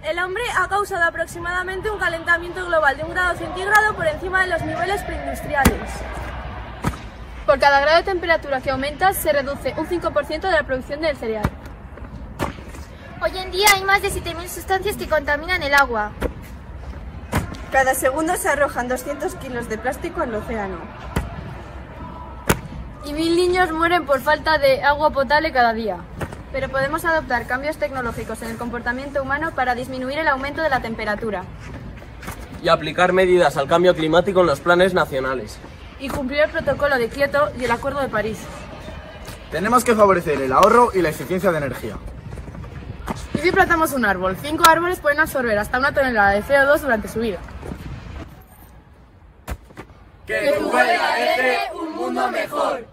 El hombre ha causado aproximadamente un calentamiento global de 1 grado centígrado por encima de los niveles preindustriales. Por cada grado de temperatura que aumenta, se reduce un 5% de la producción del cereal. Hoy en día hay más de 7.000 sustancias que contaminan el agua. Cada segundo se arrojan 200 kilos de plástico al océano. Y 1.000 niños mueren por falta de agua potable cada día. Pero podemos adoptar cambios tecnológicos en el comportamiento humano para disminuir el aumento de la temperatura. Y aplicar medidas al cambio climático en los planes nacionales. Y cumplir el protocolo de Kioto y el Acuerdo de París. Tenemos que favorecer el ahorro y la eficiencia de energía. ¿Y si plantamos un árbol? 5 árboles pueden absorber hasta 1 tonelada de CO2 durante su vida. Que tu huella deje un mundo mejor.